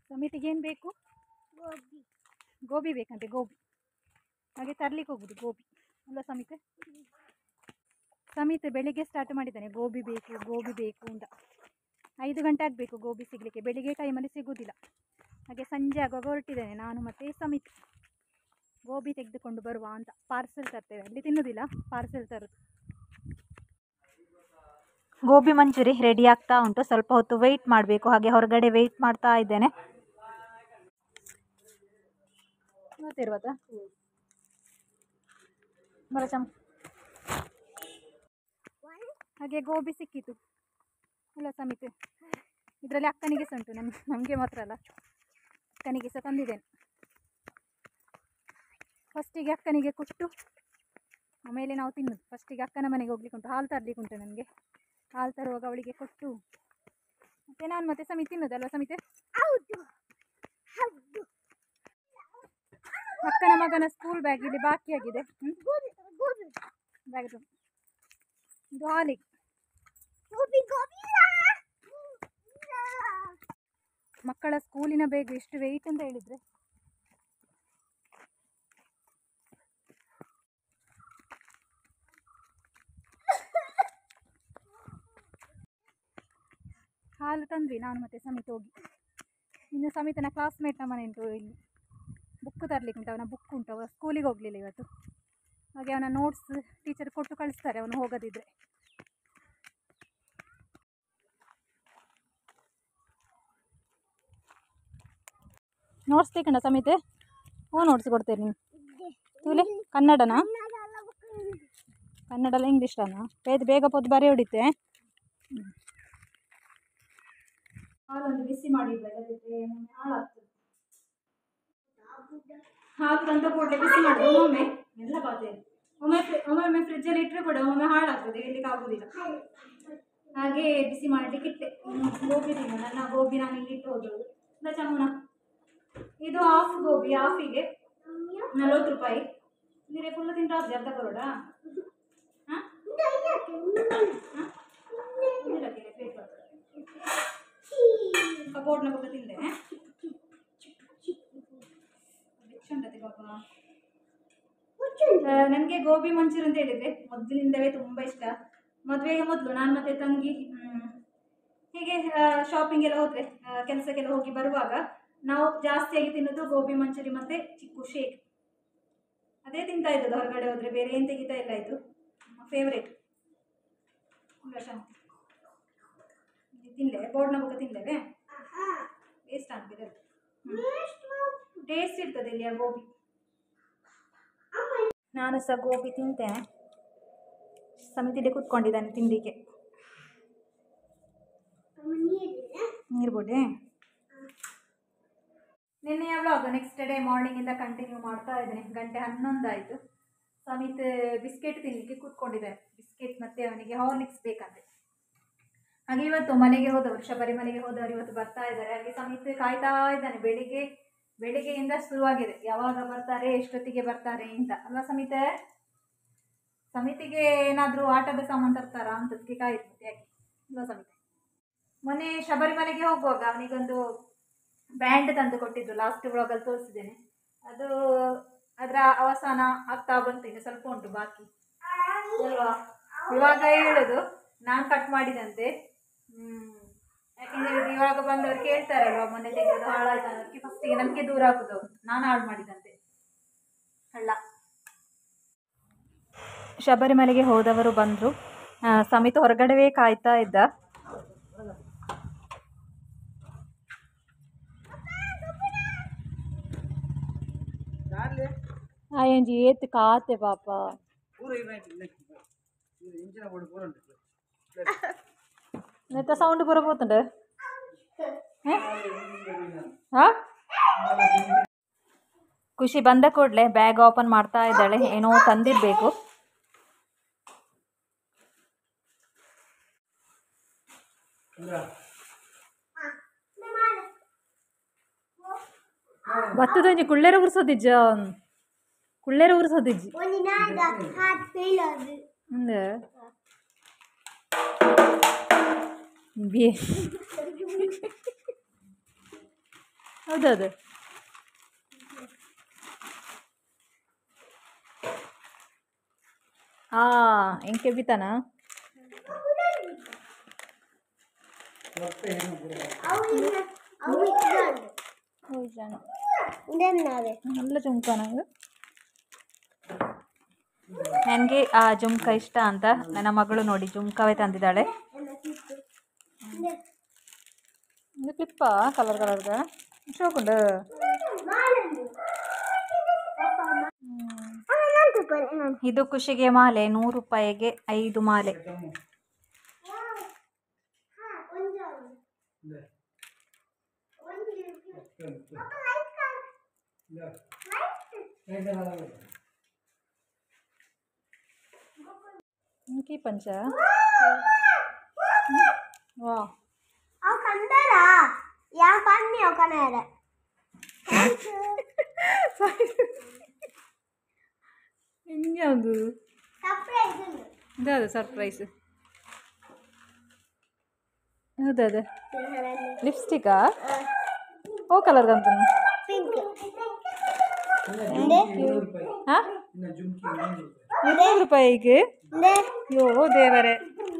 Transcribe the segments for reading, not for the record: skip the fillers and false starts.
ಸಮಿತಿಗೆ ಏನು ಬೇಕು? ಗೋಬಿ ಬೇಕಂತೆ, ಗೋಬಿ. ಹಾಗೆ ತರ್ಲಿಕ್ಕೆ ಹೋಗುದು ಗೋಬಿ ಅಲ್ಲ ಸಮಿತೆ? ಸಮಿತೆ ಬೆಳಿಗ್ಗೆ ಸ್ಟಾರ್ಟ್ ಮಾಡಿದ್ದಾನೆ, ಗೋಬಿ ಬೇಕು ಅಂತ. 5 ಗಂಟೆ ಆಗಬೇಕು ಗೋಬಿ ಸಿಗಲಿಕ್ಕೆ, ಬೆಳಿಗ್ಗೆ ಟೈಮಲ್ಲಿ ಸಿಗೋದಿಲ್ಲ. ಹಾಗೆ ಸಂಜೆ ಆಗುವಾಗ ಹೊರಟಿದ್ದೇನೆ ನಾನು ಮತ್ತು ಸಮಿತೆ. ಗೋಬಿ ತೆಗೆದುಕೊಂಡು ಬರುವ ಅಂತ. ಪಾರ್ಸೆಲ್ ತರ್ತೇವೆ, ಅಲ್ಲಿ ತಿನ್ನೋದಿಲ್ಲ, ಪಾರ್ಸೆಲ್ ತರೋದು. ಗೋಬಿ ಮಂಚೂರಿ ರೆಡಿ ಆಗ್ತಾ ಉಂಟು, ಸ್ವಲ್ಪ ಹೊತ್ತು ವೆಯ್ಟ್ ಮಾಡಬೇಕು. ಹಾಗೆ ಹೊರಗಡೆ ವೆಯ್ಟ್ ಮಾಡ್ತಾ ಇದ್ದೇನೆ. ಗೊತ್ತಿರುತ್ತಾ ಬರ ಚಮ್. ಹಾಗೆ ಗೋಬಿ ಸಿಕ್ಕಿತು ಅಲ್ಲ ಸಮಿತೆ? ಇದರಲ್ಲಿ ಅಕ್ಕನಿಗೆ ಸಹ ಉಂಟು, ನಮಗೆ ಮಾತ್ರ ಅಲ್ಲ, ಅಕ್ಕನಿಗೆ ಸಹ ತಂದಿದ್ದೇನೆ. ಫಸ್ಟಿಗೆ ಅಕ್ಕನಿಗೆ ಕೊಟ್ಟು ಆಮೇಲೆ ನಾವು ತಿನ್ನೋದು. ಫಸ್ಟಿಗೆ ಅಕ್ಕನ ಮನೆಗೆ ಹೋಗ್ಲಿಕ್ಕೆ ಉಂಟು, ಹಾಲು ತರಲಿಕ್ಕೆ ಉಂಟು ನನಗೆ. ಹಾಲು ತರುವಾಗ ಅವಳಿಗೆ ಕೊಟ್ಟು ಮತ್ತೆ ನಾನು ಮತ್ತೆ ಸಮಿತೆ ತಿನ್ನೋದಲ್ವ ಸಮಿತೆ? ಅಕ್ಕನ ಮಗನ ಸ್ಕೂಲ್ ಬ್ಯಾಗ್ ಇಲ್ಲಿ ಬಾಕಿಯಾಗಿದೆ. ಬ್ಯಾಗ್ ಇದು ಹಾಲಿಗೆ ಮಕ್ಕಳ ಸ್ಕೂಲಿನ ಬ್ಯಾಗ್ ಎಷ್ಟು ವೆಯ್ಟ್ ಅಂತ ಹೇಳಿದ್ರೆ. ಹಾಲು ತಂದ್ವಿ ನಾನು ಮತ್ತೆ ಸಮಿತೆ ಹೋಗಿ. ಇನ್ನು ಸಮಿತನ ಕ್ಲಾಸ್ಮೇಟ್ನ ಮನೆ ಉಂಟು ಇಲ್ಲಿ, ಬುಕ್ ತರಲಿಕ್ಕೆ ಉಂಟು. ಅವನ ಬುಕ್ ಉಂಟು, ಅವ ಸ್ಕೂಲಿಗೆ ಹೋಗಲಿಲ್ಲ ಇವತ್ತು. ಹಾಗೆ ಅವನ ನೋಟ್ಸ್ ಟೀಚರ್ ಕೊಟ್ಟು ಕಳಿಸ್ತಾರೆ ಅವನು ಹೋಗೋದಿದ್ರೆ. ನೋಟ್ಸ್ ತಗೊಂಡ ಸಮಿತೆ? ನೋಟ್ಸ್ ಕೊಡ್ತೇನೆ ನೀನು ತೂಲೆ? ಕನ್ನಡನಾ? ಕನ್ನಡ ಅಲ್ಲ ಇಂಗ್ಲೀಷನ? ಬೇಗ ಪೋದು ಬರೆ ಹೊಡಿತೆ. ಹಾಲೊಂದು ಬಿಸಿ ಮಾಡಿದ್ರೆ ಹಾಳಾಗ್ತದೆ. ಹಾಲು ತಂದ ಕೂಡಲೇ ಬಿಸಿ ಮಾಡಿದ್ರೆ ಒಮ್ಮೆ ಎಲ್ಲ ಬಾತೆ, ಒಮ್ಮೊಮ್ಮೆ ಫ್ರಿಜ್ಜಲ್ಲಿ ಇಟ್ಟರೆ ಕೂಡ ಒಮ್ಮೆ ಹಾಳಾಗ್ತದೆ, ಇಡ್ಲಿಕ್ಕೆ ಆಗೋದಿಲ್ಲ. ಹಾಗೆ ಬಿಸಿ ಮಾಡಲಿಕ್ಕೆ ಇಟ್ಟೆ. ಗೋಬಿ ತಿನ್ನು, ನನ್ನ ಗೋಬಿ ನಾನು ಇಲ್ಲಿ ಇಟ್ಟು ಹೋದಳು. ಇಲ್ಲ ಚಮನ, ಇದು ಹಾಫ್ ಗೋಬಿ, ಹಾಫಿಗೆ 40 ರೂಪಾಯಿ. ನೀರೇ ಫುಲ್ ತಿಂತ ಆಗ್ತದೆ, ಅರ್ಧ ಬರೋಡ. ಹಾಂ ಕಬೋರ್ಡ್ನ ಬಗ್ಗೆ ತಿಂದೆ ಬಾಬಾ. ನನಗೆ ಗೋಬಿ ಮಂಚೂರಿ ಅಂತ ಹೇಳಿದರೆ ಮೊದಲಿನಿಂದಲೇ ತುಂಬ ಇಷ್ಟ. ಮದುವೆಗೆ ಮೊದಲು ನಾನು ಮತ್ತು ತಂಗಿ ಹೀಗೆ ಶಾಪಿಂಗ್ ಎಲ್ಲ ಹೋದರೆ, ಕೆಲಸಕ್ಕೆಲ್ಲ ಹೋಗಿ ಬರುವಾಗ ನಾವು ಜಾಸ್ತಿಯಾಗಿ ತಿನ್ನೋದು ಗೋಬಿ ಮಂಚೂರಿ ಮತ್ತು ಚಿಕ್ಕು ಶೇಕ್. ಅದೇ ತಿಂತಾ ಇದ್ದದ್ದು ಹೊರಗಡೆ ಹೋದರೆ, ಬೇರೆ ಏನು ತೆಗಿತಾ ಇಲ್ಲ. ಇದು ನಮ್ಮ ಫೇವ್ರೇಟ್. ತಿನ್ನಲೆ ಬೋರ್ಡ್ನ ಬುಕ್ಕ ತಿನ್ನಲೇವೆ? ವೇಸ್ಟ್ ಆಗ್ತದೆ. ಟೇಸ್ಟ್ ಇರ್ತದೆ ಇಲ್ಲಿ ಆ ಗೋಬಿ. ನಾನು ಸಹ ಗೋಬಿ ತಿಂತೇನೆ. ಸಮಿತಿಲಿ ಕೂತ್ಕೊಂಡಿದ್ದಾನೆ ತಿಂಡಿಗೆ. ನೀರು ಬೋಡೆ ನಿನ್ನೆಯ ವ್ಲಾಗ್ ನೆಕ್ಸ್ಟ್ ಡೇ ಮಾರ್ನಿಂಗಿಂದ ಕಂಟಿನ್ಯೂ ಮಾಡ್ತಾ ಇದ್ದೇನೆ. 11 ಆಯಿತು. ಸಮಿತ್ ಬಿಸ್ಕೆಟ್ ತಿನ್ನಲಿಕ್ಕೆ ಕೂತ್ಕೊಂಡಿದ್ದಾನೆ. ಬಿಸ್ಕೆಟ್ ಮತ್ತು ಅವನಿಗೆ ಹಾರ್ಲಿಕ್ಸ್ ಬೇಕಂತೆ. ಹಾಗೆ ಇವತ್ತು ಮನೆಗೆ ಹೋದವರು, ಶಬರಿಮಲೆಗೆ ಹೋದವರು ಇವತ್ತು ಬರ್ತಾ ಇದ್ದಾರೆ. ಹಾಗೆ ಸಮಿತ್ ಕಾಯ್ತಾ ಇದ್ದಾನೆ. ಬೆಳಿಗ್ಗೆಯಿಂದ ಶುರುವಾಗಿದೆ, ಯಾವಾಗ ಬರ್ತಾರೆ, ಎಷ್ಟೊತ್ತಿಗೆ ಬರ್ತಾರೆ ಅಂತ ಅಲ್ವಾ ಸಮಿತೆ? ಸಮಿತಿಗೆ ಏನಾದರೂ ಆಟದ ಸಾಮಾನು ತರ್ತಾರಾ ಅಂತದಕ್ಕೆ ಕಾಯ್ತು. ಯಾಕೆ ಅಲ್ವಾ ಸಮಿತೆ? ಮೊನ್ನೆ ಶಬರಿಮಲೆಗೆ ಹೋಗುವಾಗ ಅವನಿಗೊಂದು ಬ್ಯಾಂಡ್ ತಂದು ಕೊಟ್ಟಿದ್ದು, ಲಾಸ್ಟ್ ವ್ಲಾಗಲ್ಲಿ ತೋರಿಸಿದ್ದೇನೆ. ಅದು ಅದರ ಅವಸಾನ ಆಗ್ತಾ ಬಂತು, ಇನ್ನು ಸ್ವಲ್ಪ ಉಂಟು ಬಾಕಿ ಅಲ್ವಾ? ಇವಾಗ ಹೇಳೋದು ನಾನು ಕಟ್ ಮಾಡಿದಂತೆ. ಯಾಕೆಂದ್ರೆ ಇವಾಗ ಬಂದವರು ಕೇಳ್ತಾರಲ್ವ, ಮೊನ್ನೆ ತೆಗೆದು ಹಾಳಾಯ್ತು ಅನ್ನೋದಕ್ಕೆ ಫಸ್ಟಿಗೆ ನನಗೆ ದೂರ ಆಗುದು, ನಾನು ಹಾಳು ಮಾಡಿದಂತೆ ಅಲ್ಲ. ಶಬರಿಮಲೆಗೆ ಹೋದವರು ಬಂದರು. ಸಮಿತ ಹೊರಗಡೆವೇ ಕಾಯ್ತಾ ಇದ್ದ. ಆಯಂಜಿ ಏತ್ ಕಾತೆ ಪಾಪ. ನೆತ್ತ ಸೌಂಡ್ ಪೂರ ಹೋತುಂಡು. ಖುಷಿ ಬಂದ ಕೂಡಲೇ ಬ್ಯಾಗ್ ಓಪನ್ ಮಾಡ್ತಾ ಇದ್ದಾಳೆ. ಏನೋ ತಂದಿರಬೇಕು. ಬತ್ತದೊಂಜಿ ಕುಳ್ಳೇರ ಉರ್ಸೋದಿಜ್ಜ, ಕುಳ್ಳೇರ ಉರ್ಸೋದಿಜ್ಜಿ ಹೌದೌದು. ಎಂಕೆ ಬಿತ್ತಾನ നല്ല ಜುಮ್ಕ ನಂಗೆ. ನನಗೆ ಆ ಜುಮ್ಕ ಇಷ್ಟ ಅಂತ ನನ್ನ ಮಗಳು ನೋಡಿ ಜುಮ್ಕವೇ ತಂದಿದ್ದಾಳೆ. ಇದು ಕ್ಲಿಪ್ಪ ಕಲರ್ ಕಲರ್ದ ಶೋಕುಂಡು. ಇದು ಖುಷಿಗೆ ಮಾಲೆ 100 ರೂಪಾಯಿಗೆ 5 ಮಾಲೆ. ఇంకీ పంచ వా అవు కందరా యా పన్ని ఒకనేర ఇంగ్యాదు ಸರ್ಪ್ರೈಸ್ ಇದಾದ ಸರ್ಪ್ರೈಸ್. ಹೌದದ ಲಿಪ್ಸ್ಟಿಕಾ ಓ ಕಲರ್ ಅಂತ ಪಿಂಕ್ ಹಾಂ 100 ರೂಪಾಯಿಗೆ. ಯೋ ದೇವರೇ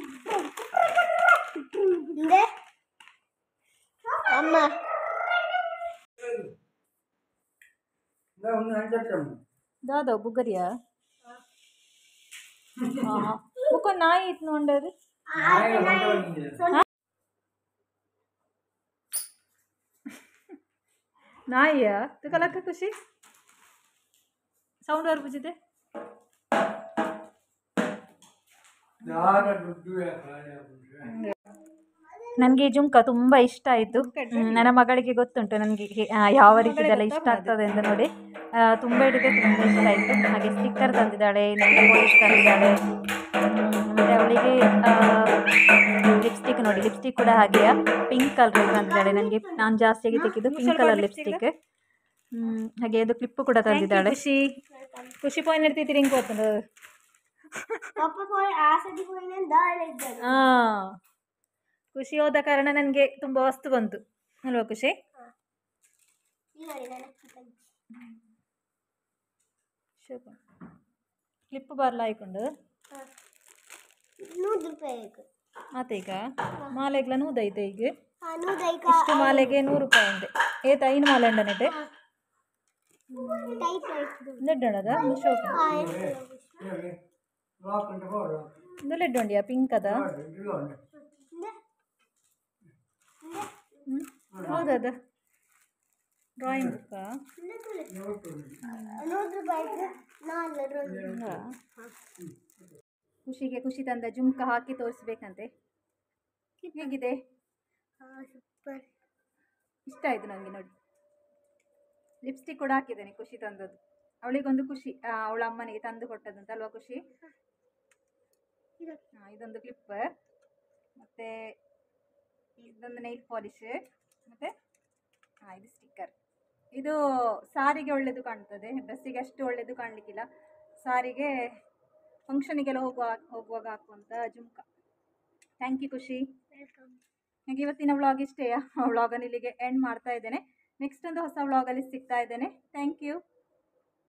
ಅಮ್ಮ ದಾದ ಬುಗರಿಯಾ ಬುಕ್ಕ ನಾಯಿ ಇತ್ತು ನೋಡದು. ನಾಯಿಯಾ ತುಕಲಕ್ಕ ಖುಷಿ ಸೌಂಡ್ ಅವ್ರು ಬುಜಿದೆ. ನನಗೆ ಜುಮ್ಕ ತುಂಬ ಇಷ್ಟ ಆಯಿತು. ನನ್ನ ಮಗಳಿಗೆ ಗೊತ್ತುಂಟು ನನಗೆ ಯಾವ ರೀತಿದೆಲ್ಲ ಇಷ್ಟ ಆಗ್ತದೆ ಅಂತ ನೋಡಿ ತುಂಬ ಹಿಡಿದು ತುಂಬ ಇಷ್ಟ ಆಯಿತು. ಹಾಗೆ ಸ್ಟಿಕ್ಕರ್ ತಂದಿದ್ದಾಳೆ, ನನಗೆ ಪಾಲಿಶ್ ತಂದಿದ್ದಾಳೆ. ಮತ್ತು ಅವಳಿಗೆ ಲಿಪ್ಸ್ಟಿಕ್ ನೋಡಿ, ಲಿಪ್ಸ್ಟಿಕ್ ಕೂಡ ಹಾಗೆಯ ಪಿಂಕ್ ಕಲರ್ ತಂದಿದ್ದಾಳೆ. ನನಗೆ ನಾನು ಜಾಸ್ತಿಯಾಗಿ ತೆಗೆದು ಪಿಂಕ್ ಕಲರ್ ಲಿಪ್ಸ್ಟಿಕ್. ಹಾಗೆ ಅದು ಕ್ಲಿಪ್ಪು ಕೂಡ ತಂದಿದ್ದಾಳೆ. ಖುಷಿ ಖುಷಿ ಪಾಯಿಂಟ್ ಇರ್ತಿದ್ದೀರಿ ಹಿಂಗೆ ಗೊತ್ತುಂಟು. ಹಾಂ ಖುಷಿ ಹೋದ ಕಾರಣ ನನಗೆ ತುಂಬ ವಸ್ತು ಬಂತು ಅಲ್ವಾ ಖುಷಿ? ಕ್ಲಿಪ್ ಬರ್ಲ ಆಯ್ಕೊಂಡು ಮತ್ತೆ ಈಗ ಮಾಲೆಗ್ಲ 100 ಐತೆ. ಈಗ ಇಷ್ಟು ಮಾಲೆಗೆ 100 ರೂಪಾಯಿ ಉಂಡೆ ಏತ 5 ಮಾಲೆ ಉಂಡನೆಟ್ ನೆಡ್ಡಣದ ಶೋಕ ಲೆಡ್ ಉಂಡಿಯಾ ಪಿಂಕ್ ಅದ ಹೌದದ ಡ್ರಾಯಿಂಗ್ ಬುಕ್ಕ. ಖುಷಿಗೆ ಖುಷಿ ತಂದ ಜುಮ್ಕ ಹಾಕಿ ತೋರಿಸ್ಬೇಕಂತೆ. ಹೇಗಿದೆ? ಇಷ್ಟ ಆಯಿತು ನನಗೆ ನೋಡಿ. ಲಿಪ್ಸ್ಟಿಕ್ ಕೂಡ ಹಾಕಿದ್ದೇನೆ ಖುಷಿ ತಂದದ್ದು. ಅವಳಿಗೊಂದು ಖುಷಿ ಅವಳ ಅಮ್ಮನಿಗೆ ತಂದು ಕೊಟ್ಟದಂತ ಅಲ್ವಾ ಖುಷಿ? ಇದೊಂದು ಕ್ಲಿಪ್ ಮತ್ತು ಇದೊಂದು ನೈಲ್ ಪಾಲಿಶ್ ಮತ್ತು ಇದು ಸ್ಟಿಕ್ಕರ್. ಇದು ಸಾರಿಗೆ ಒಳ್ಳೆಯದು ಕಾಣ್ತದೆ, ಡ್ರೆಸ್ಸಿಗೆ ಅಷ್ಟು ಒಳ್ಳೆಯದು ಕಾಣಲಿಕ್ಕಿಲ್ಲ. ಸಾರಿಗೆ ಫಂಕ್ಷನಿಗೆಲ್ಲ ಹೋಗುವಾಗ ಹಾಕುವಂಥ ಜುಮ್ಕ. ಥ್ಯಾಂಕ್ ಯು ಖುಷಿ. ಹಾಗೆ ಇವತ್ತಿನ ವ್ಲಾಗ್ ಇಷ್ಟೇಯಾ? ವ್ಲಾಗನ್ನು ಇಲ್ಲಿಗೆ ಎಂಡ್ ಮಾಡ್ತಾ ಇದ್ದೇನೆ. ನೆಕ್ಸ್ಟ್ ಒಂದು ಹೊಸ ವ್ಲಾಗಲ್ಲಿ ಸಿಗ್ತಾ ಇದ್ದೇನೆ. Thank you.